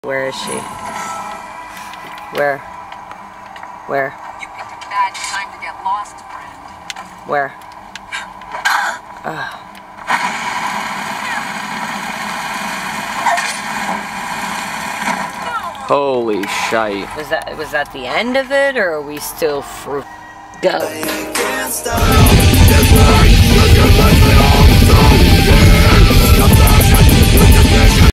Where is she? Where? Where? You picked a bad time to get lost, friend. Where? Holy shite. Was that the end of it, or are we still through? Go.